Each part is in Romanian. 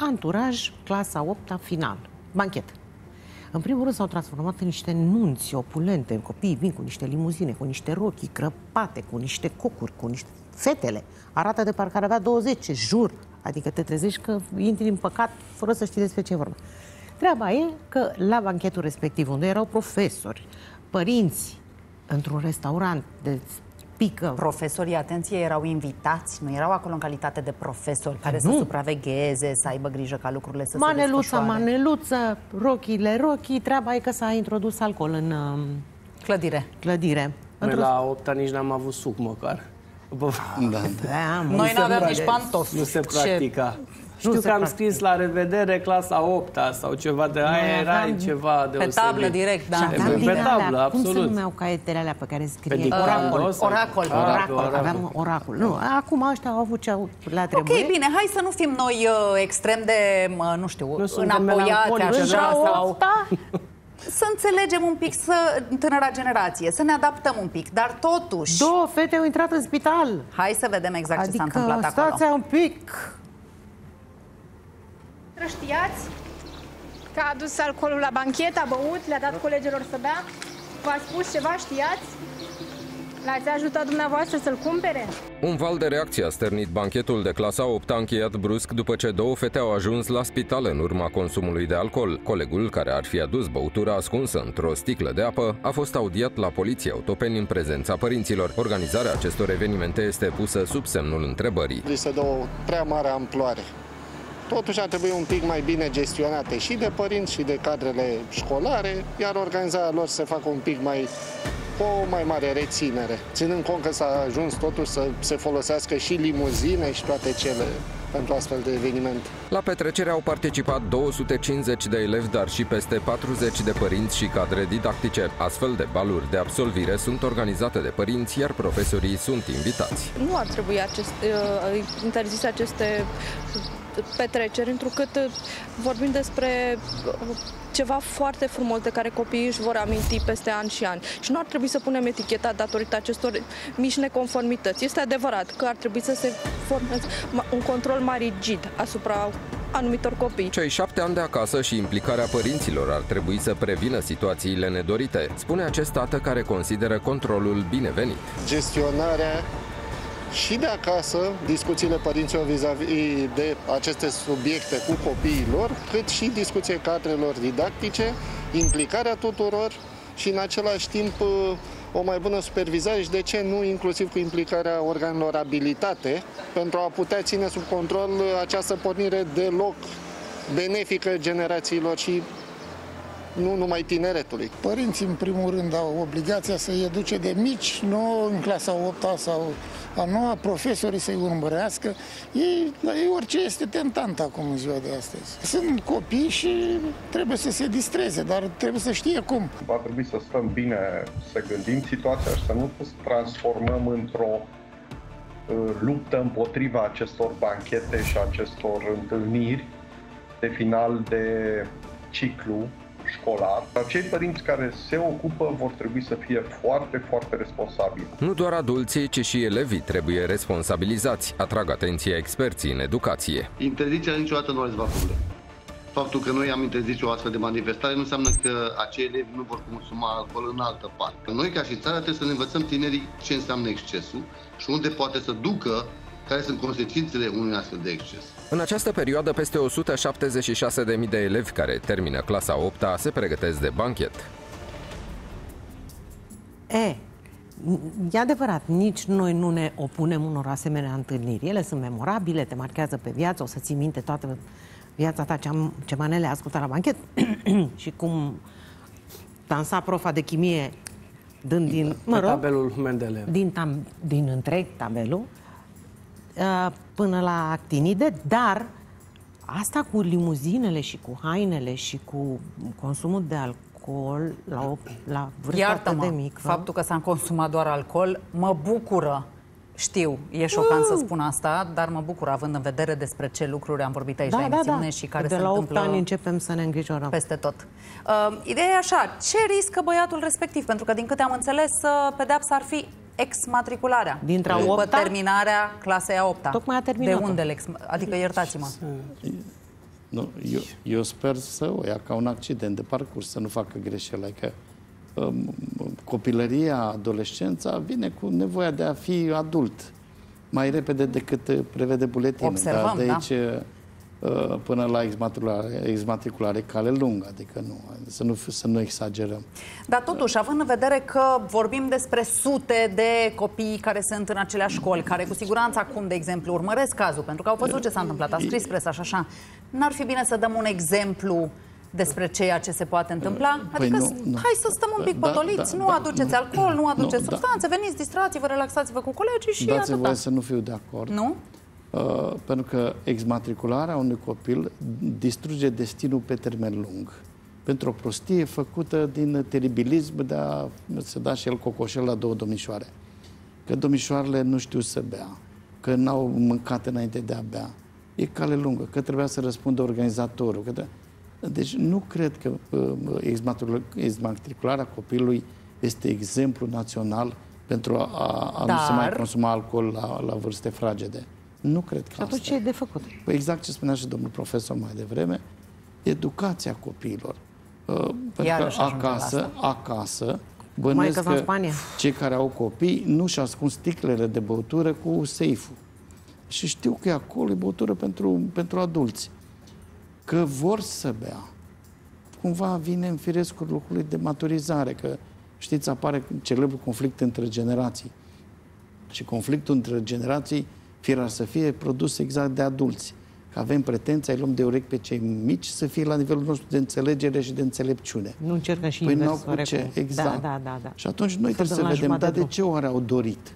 anturaj, clasa 8-a, final, banchet. În primul rând s-au transformat în niște nunți opulente, copiii vin cu niște limuzine, cu niște rochii crăpate, cu niște cocuri, cu niște... Fetele arată de parcă ar avea 20, jur. Adică te trezești că intri în păcat fără să știi despre ce vorba. Treaba e că la banchetul respectiv, unde erau profesori, părinți, într-un restaurant de pică... Profesorii, atenție, erau invitați, nu erau acolo în calitate de profesori care să supravegheze, să aibă grijă ca lucrurile să se desfășoare. Maneluță, rochii, treaba e că s-a introdus alcool în clădire. Noi la 8-a nici n-am avut suc măcar. Noi n-aveam nici pantofi. Nu se practica. Știu că am scris la revedere clasa 8-a sau ceva de aia, era ceva deosebit. Pe tablă direct, da. Pe tablă, absolut. Cum se numeau caietele alea pe care scrie? Oracol. Aveam oracol. Nu, acum ăștia au avut ce le-a trebuit. Ok, bine, hai să nu fim noi extrem de, nu știu, înapoiați așa sau... Să înțelegem un pic tânăra generație, să ne adaptăm un pic, dar totuși... 2 fete au intrat în spital. Hai să vedem exact ce s-a întâmplat acolo. Stați un pic. Știați că a adus alcoolul la banchet, a băut, le-a dat colegilor să bea? V-a spus ceva, știați? L-ați ajutat dumneavoastră să-l cumpere? Un val de reacție a stârnit banchetul de clasa 8-a încheiat brusc după ce 2 fete au ajuns la spital în urma consumului de alcool. Colegul, care ar fi adus băutura ascunsă într-o sticlă de apă, a fost audiat la poliția Otopeni în prezența părinților. Organizarea acestor evenimente este pusă sub semnul întrebării. Li se dă o prea mare amploare. Totuși ar trebui un pic mai bine gestionate și de părinți și de cadrele școlare, iar organizarea lor se facă un pic cu o mai mare reținere, ținând cont că s-a ajuns totuși să se folosească și limuzine și toate cele pentru astfel de evenimente. La petrecere au participat 250 de elevi, dar și peste 40 de părinți și cadre didactice. Astfel de baluri de absolvire sunt organizate de părinți, iar profesorii sunt invitați. Nu ar trebui interzise aceste petreceri, întrucât vorbim despre ceva foarte frumos de care copiii își vor aminti peste ani și ani. Și nu ar trebui să punem eticheta datorită acestor mici neconformități. Este adevărat că ar trebui să se formeze un control mai rigid asupra anumitor copii. Cei 7 ani de acasă și implicarea părinților ar trebui să prevină situațiile nedorite, spune acest tată care consideră controlul binevenit. Gestionarea și de acasă, discuțiile părinților vis-a-vis de aceste subiecte cu copiii lor, cât și discuții cadrelor didactice, implicarea tuturor și în același timp o mai bună supervizare și de ce nu inclusiv cu implicarea organelor abilitate pentru a putea ține sub control această pornire deloc benefică generațiilor și nu numai tineretului. Părinții, în primul rând, au obligația să-i educe de mici, nu în clasa 8-a sau a 9-a, profesorii să-i urmărească. Ei orice este tentant acum în ziua de astăzi. Sunt copii și trebuie să se distreze, dar trebuie să știe cum. Va trebui să stăm bine, să gândim situația și să nu transformăm într-o luptă împotriva acestor banchete și acestor întâlniri de final de ciclu școlar. Cei părinți care se ocupă vor trebui să fie foarte, foarte responsabili. Nu doar adulții, ci și elevii trebuie responsabilizați, atrag atenția experții în educație. Interzicerea niciodată nu a rezolvat probleme. Faptul că noi am interzis o astfel de manifestare nu înseamnă că acei elevi nu vor consuma alcool în altă parte. Noi, ca și țară, trebuie să ne învățăm tinerii ce înseamnă excesul și unde poate să ducă, care sunt consecințele unui astfel de exces. În această perioadă, peste 176.000 de elevi care termină clasa 8-a se pregătesc de banchet. E adevărat, nici noi nu ne opunem unor asemenea întâlniri. Ele sunt memorabile, te marchează pe viață, o să ții minte toată viața ta ce manele ai ascultat la banchet și cum dansa profa de chimie dând din, tabelul Mendeleev. Din întreg tabelul până la actinide, dar asta cu limuzinele și cu hainele și cu consumul de alcool la vârstă de mică. Faptul că s-a consumat doar alcool mă bucură. Știu, e șocant să spun asta, dar mă bucur având în vedere despre ce lucruri am vorbit aici la emisiune și care se întâmplă. De la 8 ani începem să ne îngrijorăm. Peste tot. Ideea e așa, ce riscă băiatul respectiv? Pentru că din câte am înțeles, pedeapsa ar fi exmatricularea. După terminarea clasei a 8-a. Tocmai a terminat. De unde? Adică iertați-mă. Nu, eu sper să o ia ca un accident de parcurs, să nu facă greșeli. Că copilăria, adolescența vine cu nevoia de a fi adult mai repede decât prevede buletinul. Observăm, de aici până la exmatriculare cale lungă, adică să nu exagerăm. Dar totuși, având în vedere că vorbim despre sute de copii care sunt în aceleași școli, care cu siguranță acum, de exemplu, urmăresc cazul, pentru că au văzut ce s-a întâmplat, a scris presa și așa, n-ar fi bine să dăm un exemplu despre ceea ce se poate întâmpla? Adică hai să stăm un pic potoliți, nu aduceți alcool, nu aduceți substanțe, veniți, distrați-vă, relaxați-vă cu colegii și dați-mi voie să nu fiu de acord. Nu? Pentru că exmatricularea unui copil distruge destinul pe termen lung. Pentru o prostie făcută din teribilism de a se da și el cocoșel la două domnișoare. Că domnișoarele nu știu să bea, că n-au mâncat înainte de a bea. E cale lungă, că trebuia să răspundă organizatorul. Deci nu cred că exmatricularea copilului este exemplu național pentru a nu se mai consuma alcool la vârste fragede. Nu cred că atunci ce e de făcut? Păi exact ce spunea și domnul profesor mai devreme, educația copiilor. Pentru că acasă bănuiesc că cei care au copii nu și ascund sticlele de băutură cu seiful. Și știu că acolo e băutură pentru adulți. Că vor să bea. Cumva vine în firescul lucrului de maturizare, că știți, apare celebrul conflict între generații. Și conflictul între generații firar să fie produs exact de adulți. Că avem pretenția, îi luăm de urechi pe cei mici să fie la nivelul nostru de înțelegere și de înțelepciune. Nu încercăm și păi invers. Exact. Da. Și atunci noi trebuie să vedem, dar de ce oare au dorit?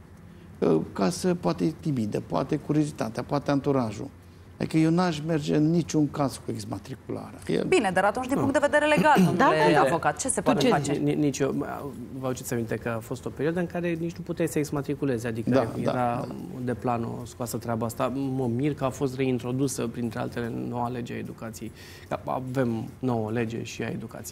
Ca să poate timidă, poate curiozitatea, poate anturajul. Adică eu n-aș merge în niciun caz cu exmatricularea. Bine, dar atunci din punct de vedere legal, domnule avocat, ce se poate face? Nici eu, vă aduceți aminte că a fost o perioadă în care nici nu puteai să exmatriculezi, adică era de planul scoasă treaba asta. Mă mir că a fost reintrodusă, printre altele, noua lege a educației. Avem nouă lege și a educației.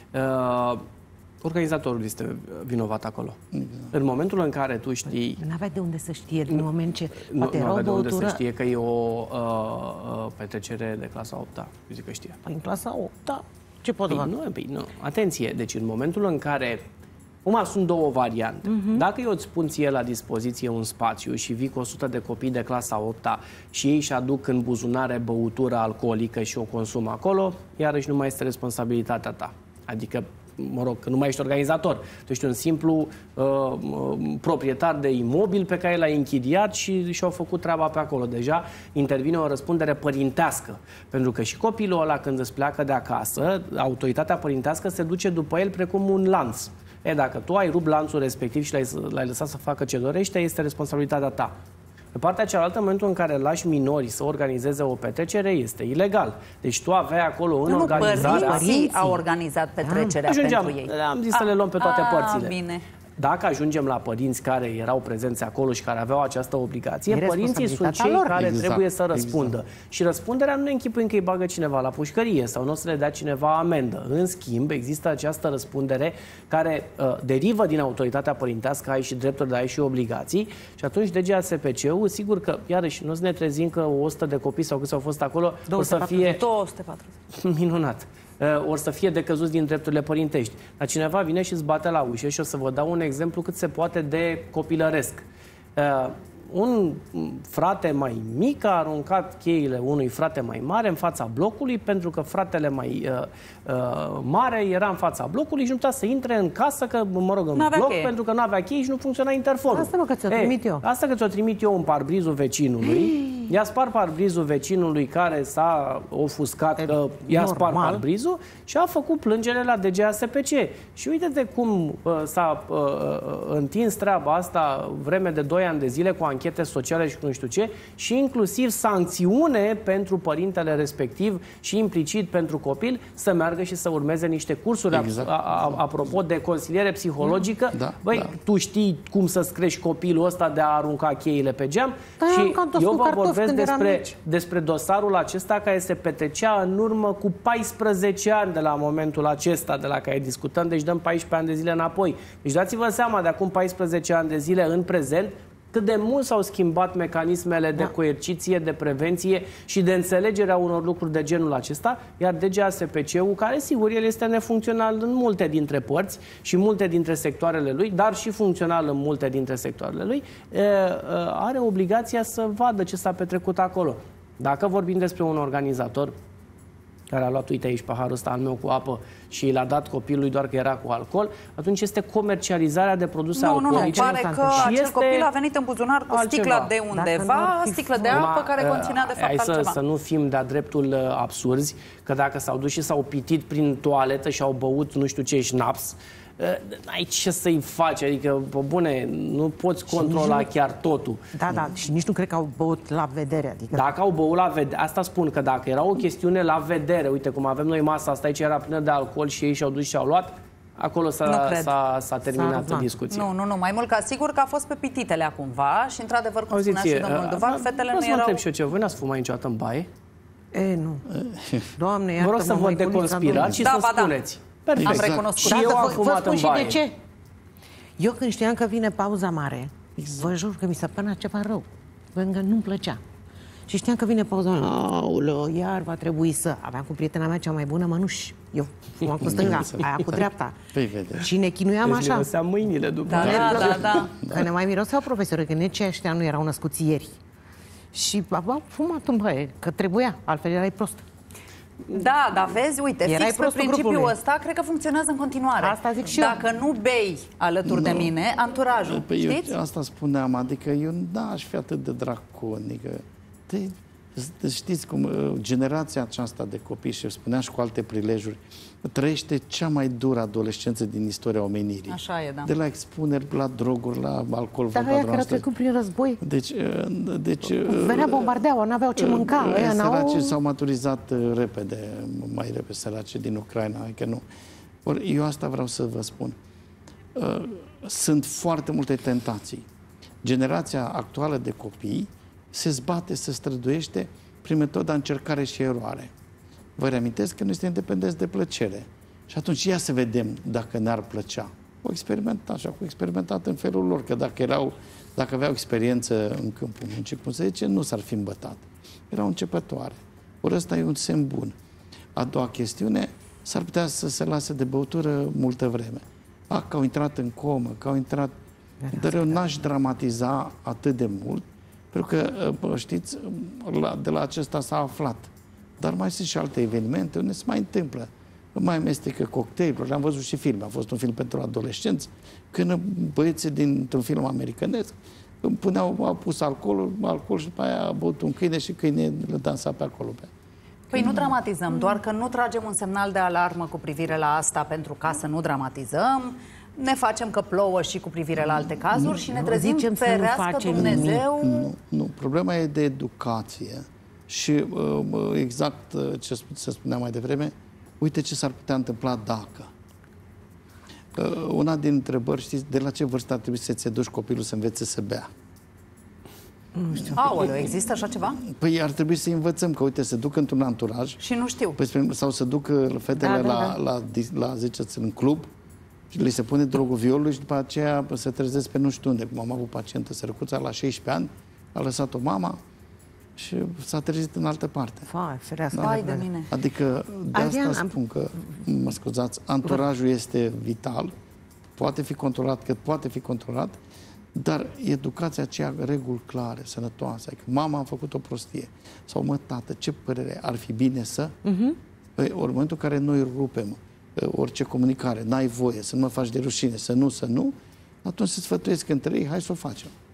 Organizatorul este vinovat acolo. În momentul în care tu știi... N-avea de unde să știe, din moment ce poate era o băutură... de unde să știe că e o petrecere de clasa 8-a. Eu zic că știe. În clasa 8-a? Ce pot nu. Atenție, deci în momentul în care... sunt două variante. Dacă eu îți pun ție la dispoziție un spațiu și vii cu 100 de copii de clasa 8-a și ei își aduc în buzunare băutură alcoolică și o consumă acolo, iarăși nu mai este responsabilitatea ta. Adică că nu mai ești organizator. Tu ești un simplu proprietar de imobil pe care l-ai închiriat și și-au făcut treaba pe acolo. Deja intervine o răspundere părintească. Pentru că și copilul ăla, când îți pleacă de acasă, autoritatea părintească se duce după el precum un lanț. Dacă tu ai rupt lanțul respectiv și l-ai lăsat să facă ce dorește, este responsabilitatea ta. Pe partea cealaltă, în momentul în care lași minori să organizeze o petrecere, este ilegal. Deci tu aveai acolo în organizare... Părinții au organizat petrecerea pentru ei. Am zis să le luăm pe toate părțile. Bine. Dacă ajungem la părinți care erau prezenți acolo și care aveau această obligație, părinții sunt cei care trebuie să răspundă. Și răspunderea nu ne închipuim că îi bagă cineva la pușcărie sau nu o să le dea cineva amendă. În schimb, există această răspundere care derivă din autoritatea părintească, ai și drepturi, dar ai și obligații. Și atunci DGASPC-ul, sigur că, iarăși, nu o să ne trezim că 100 de copii sau câți au fost acolo, 240. Minunat. Or să fie decăzuți din drepturile părintești. Dar cineva vine și îți bate la ușă și o să vă dau un exemplu cât se poate de copilăresc. Un frate mai mic a aruncat cheile unui frate mai mare în fața blocului pentru că fratele mai mare era în fața blocului și nu putea să intre în casă, în bloc, pentru că nu avea cheie și nu funcționa interfonul. Asta că ți-o trimit eu. Asta că ți-o trimit eu în parbrizul vecinului. I-a spart parbrizul vecinului care s-a ofuscat că i-a spart parbrizul și a făcut plângere la DGASPC. Și uite-te cum s-a întins treaba asta vreme de 2 ani de zile cu anchete sociale și cu nu știu ce și inclusiv sancțiune pentru părintele respectiv și implicit pentru copil să meargă și să urmeze niște cursuri apropo de consiliere psihologică. Tu știi cum să-ți crești copilul ăsta de a arunca cheile pe geam? Și eu vă vorbesc despre dosarul acesta care se petrecea în urmă cu 14 ani de la momentul acesta de la care discutăm, deci dăm 14 ani de zile înapoi. Deci dați-vă seama, de acum 14 ani de zile în prezent, cât de mult s-au schimbat mecanismele de coerciție, de prevenție și de înțelegerea unor lucruri de genul acesta, iar DGASPC-ul, care sigur el este nefuncțional în multe dintre părți și multe dintre sectoarele lui, dar și funcțional în multe dintre sectoarele lui, are obligația să vadă ce s-a petrecut acolo. Dacă vorbim despre un organizator care a luat, uite aici, paharul ăsta al meu cu apă și l-a dat copilului doar că era cu alcool, atunci este comercializarea de produse alcoolice. Nu, pare că acel copil a venit în buzunar cu sticla de undeva, sticlă de apă care conținea de fapt altceva. Să nu fim de-a dreptul absurzi, că dacă s-au dus și s-au pitit prin toaletă și au băut nu știu ce șnaps, n-ai ce să-i faci, adică, pe bune, nu poți controla chiar totul. Da, și nici nu cred că au băut la vedere. Adică... Dacă au băut la vedere, asta spun, că dacă era o chestiune la vedere, uite cum avem noi masa asta aici, era plină de alcool și ei și-au dus și au luat, acolo s-a terminat discuția. Nu, mai mult ca sigur că a fost pe pititele cumva și într-adevăr, cum spunea și domnul Duvac, fetele nu erau... Vă întreb și eu ce, voi n-ați fumat niciodată în baie? Nu. Doamne, iartă-mă, vă rog să vă deconspirați și să spuneți. Perfect. Am recunoscut. Și eu am fumat în baie. De ce? Eu când știam că vine pauza mare, vă jur că mi se părea ceva rău. Încă nu-mi plăcea. Și știam că vine pauza mare. Aoleu, iar va trebui să... Aveam cu prietena mea cea mai bună mănuși. Eu fumam cu stânga, aia cu dreapta. Și ne chinuiam așa. Miroseam mâinile după. Da. Că ne mai miroseau profesorii, că nici ăștia nu erau născuți ieri. Și am fumat în baie, că trebuia, altfel erai prost. Da, dar vezi, uite, fix pe principiul ăsta, cred că funcționează în continuare. Asta zic și eu. Dacă nu bei alături de mine, anturajul, știți? Eu asta spuneam, adică eu n-aș fi atât de draconică. Știți cum generația aceasta de copii, și spuneam și cu alte prilejuri, trăiește cea mai dură adolescență din istoria omenirii. Așa e, da. De la expuneri, la droguri, la alcool. Dar aia care au trecut prin război. Deci venea bombardeaua, n-aveau ce mânca. Săracii s-au maturizat repede, mai repede, săracii din Ucraina, adică nu. Ori eu asta vreau să vă spun. Sunt foarte multe tentații. Generația actuală de copii se zbate, se străduiește prin metoda încercare și eroare. Vă reamintesc că noi suntem independenți de plăcere. Și atunci ia să vedem dacă ne-ar plăcea. O experimentat, așa, cu experimentat în felul lor, că dacă aveau experiență în câmpul muncii, cum se zice, nu s-ar fi îmbătat. Erau începătoare. Ori ăsta e un semn bun. A doua chestiune, s-ar putea să se lase de băutură multă vreme. Că au intrat în comă, că au intrat... Dar eu n-aș dramatiza atât de mult, pentru că, știți, de la acesta s-a aflat. Dar mai sunt și alte evenimente unde se mai întâmplă. Mai amestecă cocktailuri. Le-am văzut și filme. A fost un film pentru adolescenți. Când băieții dintr-un film americanesc au pus alcool și după aia a băut un câine și câine le dansa pe acolo. Păi nu dramatizăm, doar că nu tragem un semnal de alarmă cu privire la asta pentru ca să nu dramatizăm. Ne facem că plouă și cu privire la alte cazuri și ne trezim ferească Dumnezeu. Nu. Problema e de educație. Și exact ce se spunea mai devreme, uite ce s-ar putea întâmpla dacă. Una din întrebări, știți, de la ce vârstă ar trebui să-ți duci copilul să învețe să bea? Nu știu. Aoleu, există așa ceva? Păi ar trebui să învățăm că, uite, se duc într-un anturaj. Și nu știu. Sau să duc fetele la ziceți, în club și li se pune drogul violului și după aceea se trezesc pe nu știu unde. Cum am avut pacientă sărăcuța la 16 ani, a lăsat-o mama și s-a trezit în altă parte. Vai de mine. Adică de asta spun că, mă scuzați, anturajul este vital, poate fi controlat, cât poate fi controlat, dar educația aceea, reguli clare, sănătoase, adică mama a făcut o prostie, sau mă, tată, ce părere ar fi bine să... Păi, ori în momentul în care noi rupem orice comunicare, n-ai voie, să nu mă faci de rușine, să nu, atunci se sfătuiesc între ei, hai să o facem.